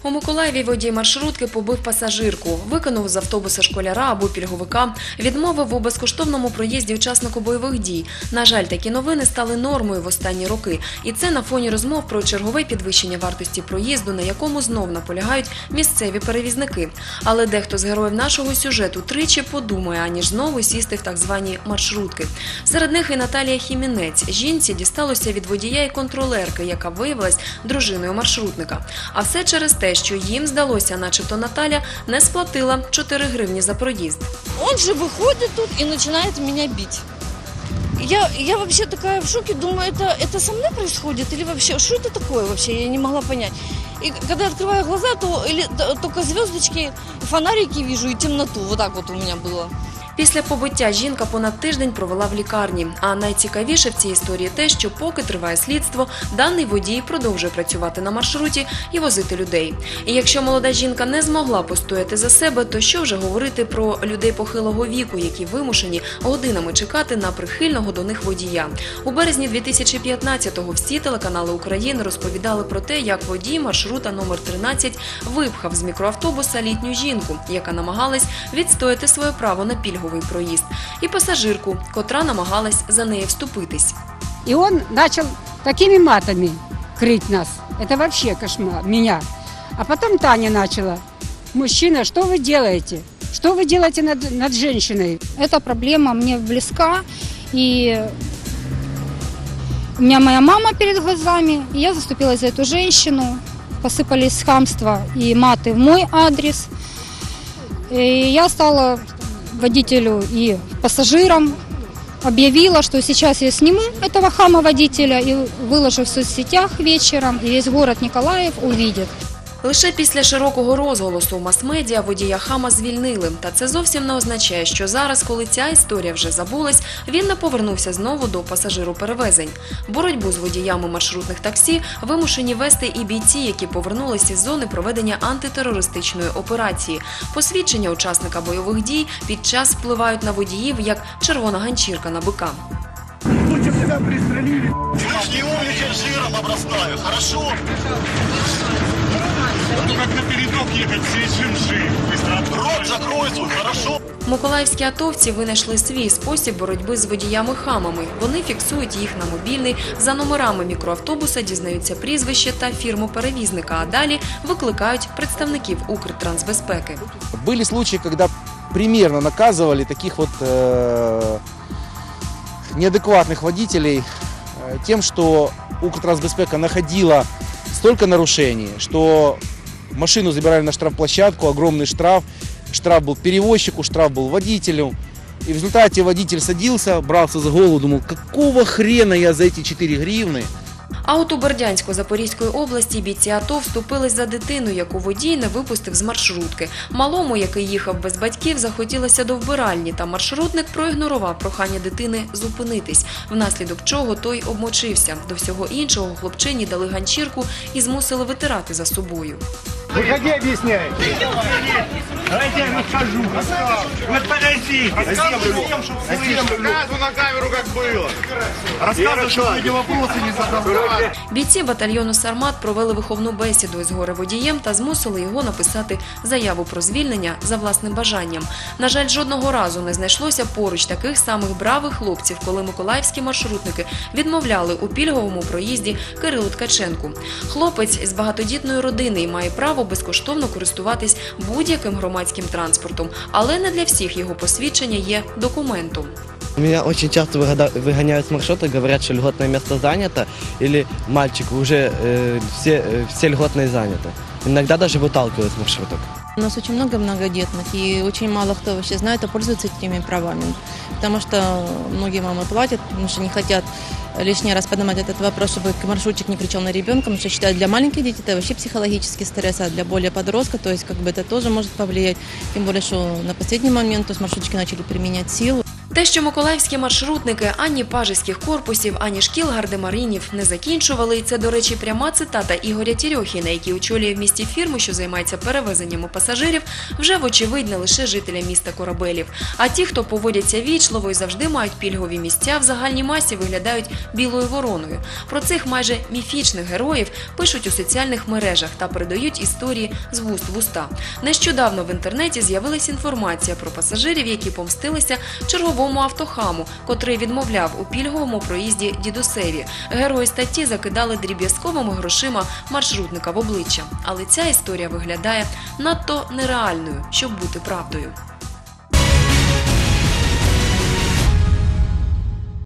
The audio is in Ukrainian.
У Миколаєві водій маршрутки побив пасажирку, викинув з автобуса школяра або пільговика, відмовив у безкоштовному проїзді учаснику бойових дій. На жаль, такі новини стали нормою в останні роки. І це на фоні розмов про чергове підвищення вартості проїзду, на якому знов наполягають місцеві перевізники. Але дехто з героїв нашого сюжету тричі подумає, аніж знову сісти в так звані маршрутки. Серед них і Наталія Хімінець. Жінці дісталося від водія і контролерки, яка виявилась дружиною маршрутника. А все через те, що їм здалося, начебто Наталя не сплатила 4 гривні за проїзд. Он же выходит тут и начинает меня бить. Я вообще такая в шоке, думаю, это со мной происходит или вообще, что это такое вообще, я не могла понять. И когда открываю глаза, то только звездочки, фонарики вижу и темноту, вот так вот у меня было. Після побиття жінка понад тиждень провела в лікарні. А найцікавіше в цій історії те, що поки триває слідство, даний водій продовжує працювати на маршруті і возити людей. І якщо молода жінка не змогла постояти за себе, то що вже говорити про людей похилого віку, які вимушені годинами чекати на прихильного до них водія. У березні 2015-го всі телеканали України розповідали про те, як водій маршрута номер 13 випхав з мікроавтобуса літню жінку, яка намагалась відстояти своє право на пільговий проїзд, і пасажирку, котра намагалась за неї вступитись. И он начал такими матами крыть нас. Это вообще кошмар, меня. А потом Таня начала. Мужчина, что вы делаете? Что вы делаете над женщиной? Эта проблема мне близка, и у меня моя мама перед глазами, и я заступилась за эту женщину. Посыпались хамства и маты в мой адрес. И я стала водителю и пассажирам, объявила, что сейчас я сниму этого хама-водителя и выложу в соцсетях вечером, и весь город Николаев увидит. Лише після широкого розголосу в мас-медіа водія хама звільнили. Та це зовсім не означає, що зараз, коли ця історія вже забулась, він не повернувся знову до пасажироперевезень. Боротьбу з водіями маршрутних таксі вимушені вести і бійці, які повернулися з зони проведення антитерористичної операції. Посвідчення учасника бойових дій під час впливають на водіїв, як червона ганчірка на бика. Лучше б тебя пристрелили. Ты не умничай, жиром обрастаю, хорошо? Ну как на передок ехать, весь жим-жим. Рот закрой свой, хорошо? Миколаївські атовці винайшли свій спосіб боротьби з водіями-хамами. Вони фіксують їх на мобільний, за номерами мікроавтобуса дізнаються прізвище та фірму перевізника, а далі викликають представників Укртрансбезпеки. Были случаи, когда примерно наказывали таких вот неадекватных водителей тем, что Укртрансбезпека находила столько нарушений, что машину забирали на штрафплощадку, огромный штраф. Штраф был перевозчику, штраф был водителю. И в результате водитель садился, брался за голову, думал, какого хрена я за эти 4 гривны? А от у Бердянську-Запорізької області бійці АТО вступились за дитину, яку водій не випустив з маршрутки. Малому, який їхав без батьків, захотілося до вбиральні, та маршрутник проігнорував прохання дитини зупинитись, внаслідок чого той обмочився. До всього іншого хлопчині дали ганчірку і змусили витирати за собою. Выходи, объясняй. Давайте я расскажу. Вот подожди. Рассказывай на камеру, как было. Рассказывай, что эти вопросы не задавали. Бійці батальйону «Сармат» провели виховну бесіду із горе-водієм та змусили його написати заяву про звільнення за власним бажанням. На жаль, жодного разу не знайшлося поруч таких самих бравих хлопців, коли миколаївські маршрутники відмовляли у пільговому проїзді Кирилу Ткаченку. Хлопець з багатодітної родини і має право безкоштовно користуватись будь-яким громадським транспортом, але не для всіх його посвідчення є документом. Меня очень часто выгоняют с маршрута, говорят, что льготное место занято, или мальчик, уже все льготные заняты. Иногда даже выталкивают с маршруток. У нас очень много многодетных, и очень мало кто вообще знает и пользуется этими правами. Потому что многие мамы платят, потому что не хотят лишний раз поднимать этот вопрос, чтобы маршрутчик не кричал на ребенка, потому что считают, для маленьких детей это вообще психологический стресс, а для более подростка, то есть как бы это тоже может повлиять. Тем более, что на последний момент то есть маршрутчики начали применять силу. Те, що миколаївські маршрутники ані пажеських корпусів, ані шкіл гардемаринів не закінчували, і це, до речі, пряма цитата Ігоря Тєрьохіна, який очолює в місті фірму, що займається перевезеннями пасажирів, вже вочевидь не лише жителям міста Корабелів. А ті, хто поводяться вічливо і завжди мають пільгові місця, в загальній масі виглядають білою вороною. Про цих майже міфічних героїв пишуть у соціальних мережах та передають історії з вуст в уста. Нещодавно в інтернеті з'явилась інформація про пасажирів, які помстилися черговому автохаму, котрий відмовляв у пільговому проїзді дідусеві. Герої статті закидали дріб'язковими грошима маршрутника в обличчя. Але ця історія виглядає надто нереальною, щоб бути правдою.